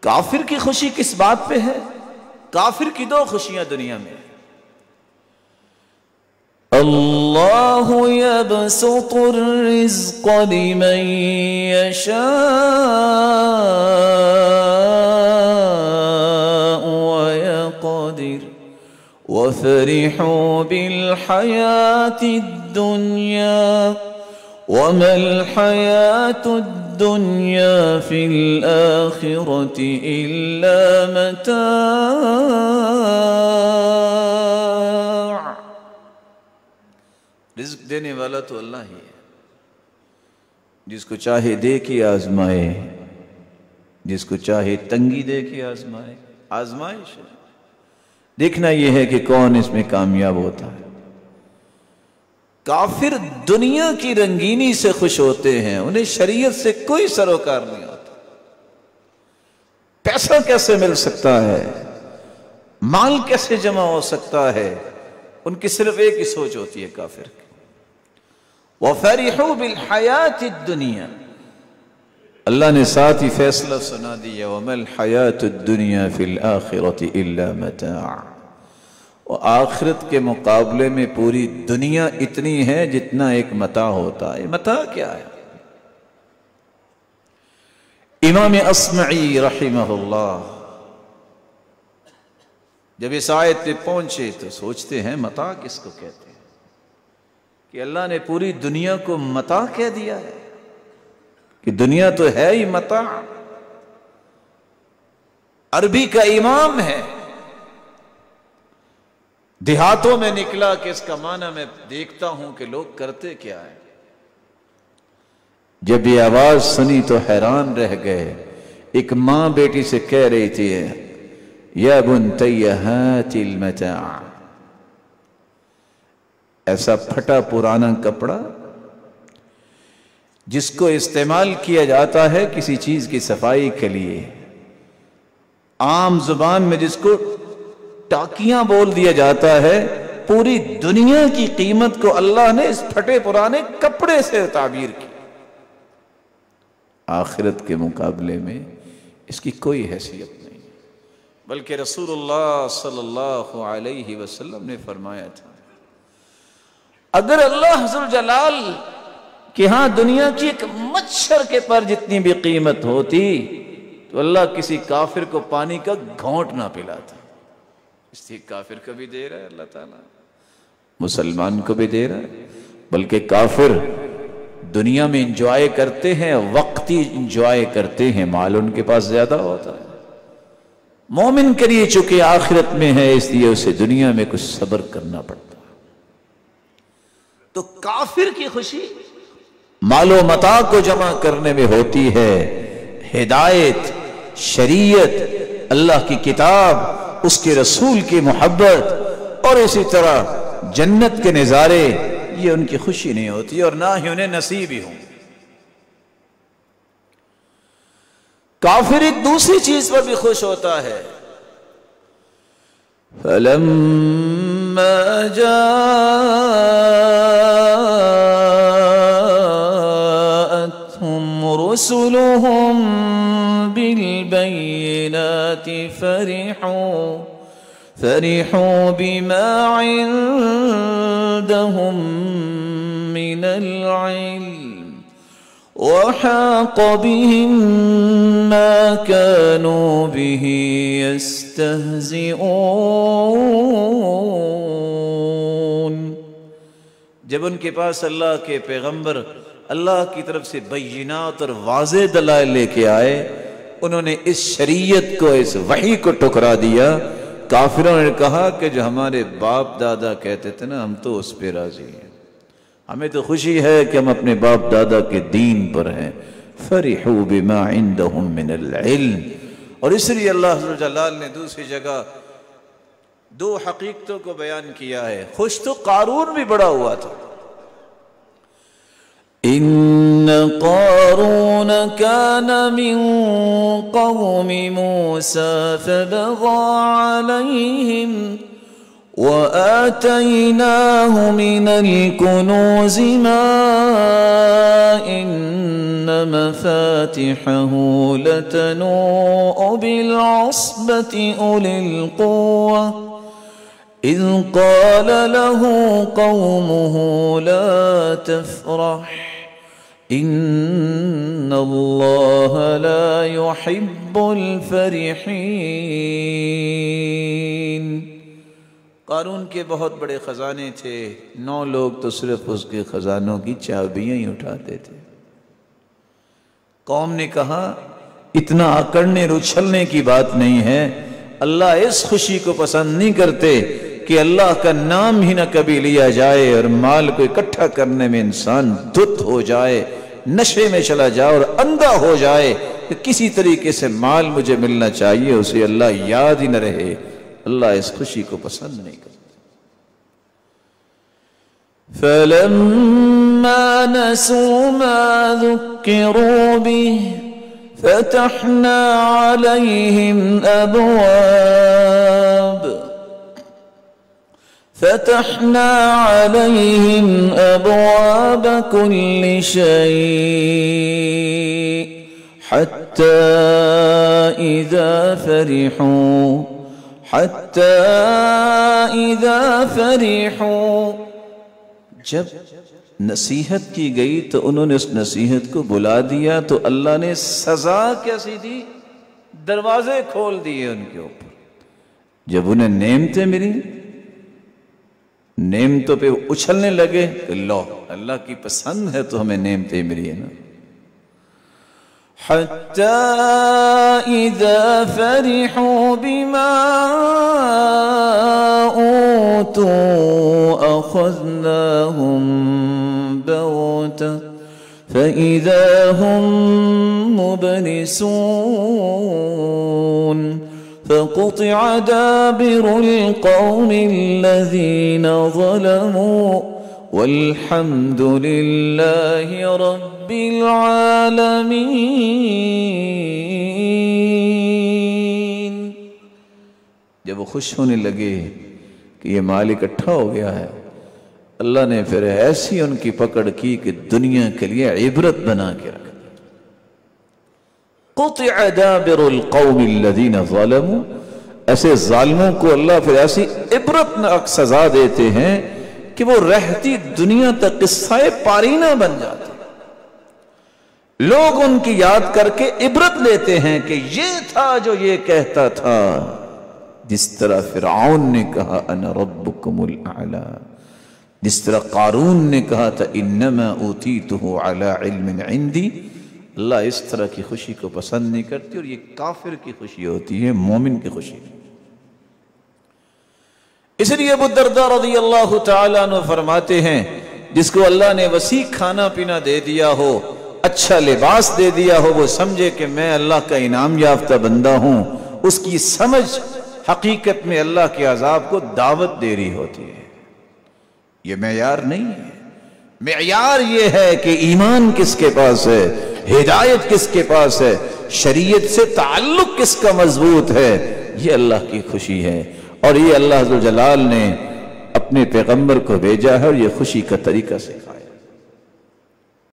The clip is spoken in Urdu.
کافر کی خوشی کس بات پہ ہے؟ کافر کی دو خوشیاں دنیا میں، اللہ یبسط الرزق لمن یشاء ویقدر وفرحوا بالحیاة الدنیا وما الحیاة الدنیا فی الآخرة الا متاع۔ رزق دینے والا تو اللہ ہی ہے، جس کو چاہے دے کے آزمائے، جس کو چاہے تنگی دے کے آزمائے، آزمائش ہے، دیکھنا یہ ہے کہ کون اس میں کامیاب ہوتا ہے۔ کافر دنیا کی رنگینی سے خوش ہوتے ہیں، انہیں شریعت سے کوئی سروکار نہیں ہوتا، پیسہ کیسے مل سکتا ہے، مال کیسے جمع ہو سکتا ہے، ان کی صرف ایک ہی سوچ ہوتی ہے کافر کی، وَفَرِحُوا بِالْحَيَاةِ الدُّنْيَا۔ اللہ نے ساتھ ہی فیصلہ سنا دیا، وَمَا الْحَيَاةُ الدُّنْيَا فِي الْآخِرَةِ إِلَّا مَتَاعٌ۔ اور آخرت کے مقابلے میں پوری دنیا اتنی ہے جتنا ایک متاع ہوتا ہے۔ متاع کیا ہے؟ امام اصمعی رحمہ اللہ جب اس آیت پہ پہنچے تو سوچتے ہیں متاع کس کو کہتے ہیں، کہ اللہ نے پوری دنیا کو متاع کہہ دیا ہے، کہ دنیا تو ہے ہی متاع۔ عربی کا امام ہے، دیہاتوں میں نکلا کہ اس کا معنی میں دیکھتا ہوں کہ لوگ کرتے کیا ہے۔ جب یہ آواز سنی تو حیران رہ گئے۔ ایک ماں بیٹی سے کہہ رہی تھی، یا بنتی ہات المتاع، ایسا پھٹا پرانا کپڑا جس کو استعمال کیا جاتا ہے کسی چیز کی صفائی کے لیے، عام زبان میں جس کو ٹاکیاں بول دیا جاتا ہے، پوری دنیا کی قیمت کو اللہ نے اس پھٹے پرانے کپڑے سے تعبیر کی۔ آخرت کے مقابلے میں اس کی کوئی حیثیت نہیں، بلکہ رسول اللہ صلی اللہ علیہ وسلم نے فرمایا تھا، اگر اللہ ذوالجلال کہ ہاں دنیا کی ایک مچھر کے پر جتنی بھی قیمت ہوتی تو اللہ کسی کافر کو پانی کا گھونٹ نہ پلاتا۔ اس لیے کافر کو بھی دے رہا ہے اللہ تعالیٰ، مسلمان کو بھی دے رہا ہے، بلکہ کافر دنیا میں انجوائے کرتے ہیں، وقتی انجوائے کرتے ہیں، مال ان کے پاس زیادہ ہوتا ہے۔ مومن کے لیے چونکہ آخرت میں ہے، اس لیے اسے دنیا میں کچھ صبر کرنا پڑتا ہے۔ تو کافر کی خوشی مال و متاع کو جمع کرنے میں ہوتی ہے، ہدایت، شریعت، اللہ کی کتاب، اس کے رسول کی محبت اور اسی طرح جنت کے نظارے، یہ ان کی خوشی نہیں ہوتی اور نہ ہی انہیں نصیب ہی ہوں۔ کافر ایک دوسری چیز پر بھی خوش ہوتا ہے، فَلَمَّا جَاءَتْهُمْ رُسُلُهُمْ بِالْبَيِّنَاتِ فرحوا بما عندهم من العلم وحاق بهم ما كانوا به يستهزئون۔ جب ان کے پاس اللہ کے پیغمبر اللہ کی طرف سے بینات اور واضح دلائل لے کے آئے، انہوں نے اس شریعت کو، اس وحی کو ٹھکرا دیا۔ کافروں نے کہا کہ جو ہمارے باپ دادا کہتے تھے نا، ہم تو اس پہ راضی ہیں، ہمیں تو خوشی ہے کہ ہم اپنے باپ دادا کے دین پر ہیں۔ فرحوا بما عندهم من العلم۔ اور اس لیے اللہ جلال نے دوسری جگہ دو حقیقتوں کو بیان کیا ہے۔ خوش تو قارون بھی بڑا ہوا تھا، ان قارون كان من قوم موسى فبغى عليهم وآتيناه من الكنوز ما إن مفاتحه لتنوء بالعصبة أولي القوة إذ قال له قومه لا تفرح إن الله لا يحب الفرحين۔ قارون کے بہت بڑے خزانے تھے، 9 لوگ تو صرف اس کے خزانوں کی چابیاں ہی اٹھاتے تھے۔ قوم نے کہا اتنا اکڑنے اچھلنے کی بات نہیں ہے، اللہ اس خوشی کو پسند نہیں کرتے کہ اللہ کا نام ہی نہ کبھی لیا جائے اور مال کو اکٹھا کرنے میں انسان دھت ہو جائے، نشے میں چلا جائے اور اندھا ہو جائے کہ کسی طریقے سے مال مجھے ملنا چاہیے، اسے اللہ یاد ہی نہ رہے۔ اللہ اس خوشی کو پسند نہیں کرتا۔ فَلَمَّا نَسُوا مَا ذُكِّرُوا بِهِ فَتَحْنَا عَلَيْهِمْ أَبْوَابَ كُلِّ شَيْءٍ حَتَّى إِذَا فَرِحُوا جب نصیحت کی گئی تو انہوں نے اس نصیحت کو بلا دیا تو اللہ نے سزا کیسی دی؟ دروازے کھول دیے ان کے اوپر۔ جب انہیں نعمتیں ملی، نعمتوں پہ اچھلنے لگے کہ لو اللہ کی پسند ہے تو ہمیں نعمتیں ملی ہے نا۔ حَتَّى إِذَا فَرِحُوا بِمَا أُوتُوا أَخَذْنَاهُمْ بَغْتَةً فَإِذَا هُمْ مُبْلِسُونَ فَقُطِعَ دَابِرُ الْقَوْمِ الَّذِينَ ظَلَمُوا وَالْحَمْدُ لِلَّهِ رَبِّ الْعَالَمِينَ۔ جب وہ خوش ہونے لگے کہ یہ مال اکٹھا ہو گیا ہے، اللہ نے پھر ایسی ان کی پکڑ کی کہ دنیا کے لیے عبرت بنا کے رکھ دی۔ قطع دابر القوم الذین ظلموا، ایسے ظالموں کو اللہ پھر ایسی عبرتناک سزا دیتے ہیں کہ وہ رہتی دنیا تک قصہ پارینہ بن جاتے ہیں۔ لوگ ان کی یاد کر کے عبرت لیتے ہیں کہ یہ تھا جو یہ کہتا تھا، جس طرح فرعون نے کہا انا ربکم الاعلی، جس طرح قارون نے کہا تھا انما اوتیتہ علی علم عندی۔ اللہ اس طرح کی خوشی کو پسند نہیں کرتی، اور یہ کافر کی خوشی ہوتی ہے، مومن کی خوشی۔ اس لیے ابو الدرداء رضی اللہ تعالیٰ عنہ فرماتے ہیں جس کو اللہ نے وسیع کھانا پینا دے دیا ہو، اچھا لباس دے دیا ہو، وہ سمجھے کہ میں اللہ کا انعام یافتہ بندہ ہوں، اس کی سمجھ حقیقت میں اللہ کے عذاب کو دعوت دے رہی ہوتی ہے۔ یہ معیار نہیں ہے، معیار یہ ہے کہ ایمان کس کے پاس ہے، ہدایت کس کے پاس ہے، شریعت سے تعلق کس کا مضبوط ہے، یہ اللہ کی خوشی ہے۔ اور یہ اللہ ذوالجلال نے اپنے پیغمبر کو بھیجا ہے اور یہ خوشی کا طریقہ سکھایا۔